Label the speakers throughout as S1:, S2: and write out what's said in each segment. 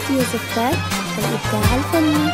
S1: استوديو زفات الإبداع الفني.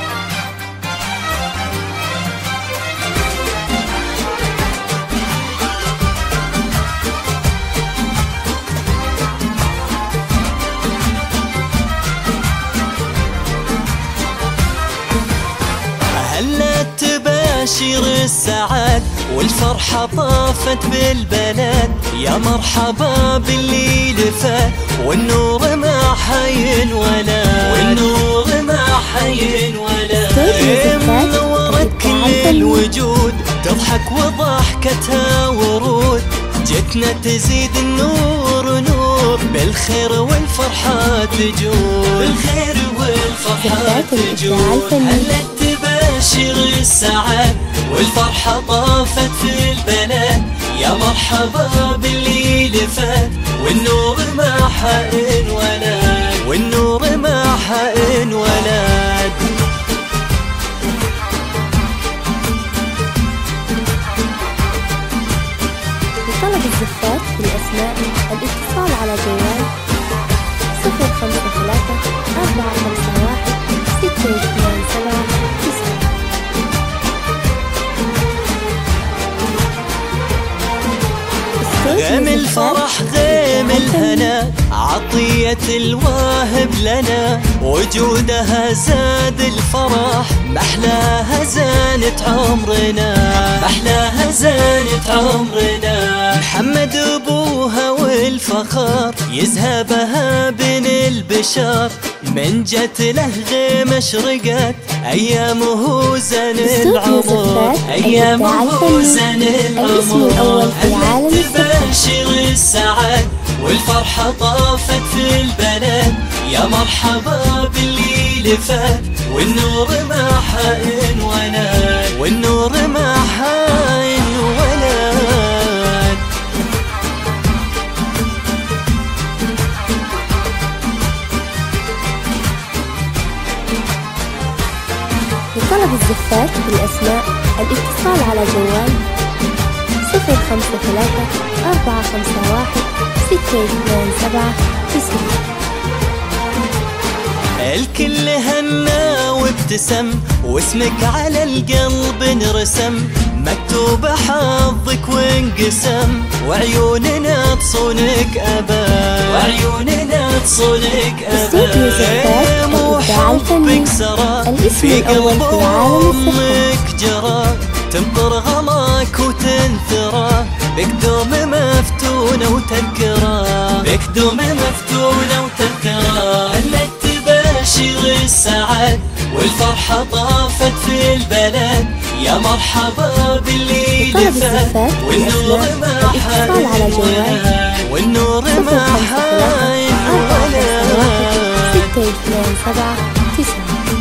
S2: هلت تباشر السعاد والفرحة طافت بالبلد، يا مرحبا باللي لفات والنور ما حينولد، والنور ما حينولد. منورت كل الوجود تضحك وضحكتها ورود، جتنا تزيد النور نور بالخير والفرحة تجود، بالخير والفرحة تجود. هلت تباشر السعاد والفرحة طافت في البلد، يا مرحبا باللي لفات والنور ما حينولد، والنور ما حينولد.
S1: لطلب الزفات بالأسماء الاتصال على جوال 053 451 627 9.
S2: غيم الفرح غيم الهنا عطية الواهب لنا، وجودها زاد الفرح محلاها زانت عمرنا، محلاها زانت عمرنا. محمد ابوها والفخر يزهى بها بين البشر، من جت له غيم اشرقت ايامه زن العمر، ايامه زن العمر. هلت تباشر السعاد والفرحة طافت في البلد، يا مرحبا باللي لفات والنور ما حينولد، والنور ما حينولد.
S1: لطلب الزفات بالأسماء الاتصال على جوال 053 451 627 9.
S2: الكل هنا وابتسم واسمك على القلب انرسم، مكتوب حظك وانقسم وعيوننا تصونك أبد، وعيوننا تصونك أبد. وحبك سرى في قلب أمك جرى، تمطر غلاك وتنثرى بقدوم مفتونة وتذكرى، بقدوم مفتونة وتذكرى. هلت تباشر السعاد والفرحة طافت في البلد، يا مرحبا باللي لفات والنور ما حينولد، والنور ما حينولد.
S1: 627 9.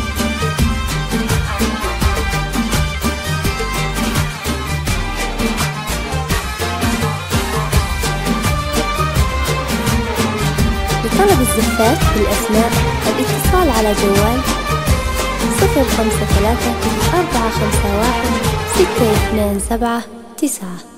S1: لطلب الزفات بالأسماء الاتصال على جوال 053 451 627 9.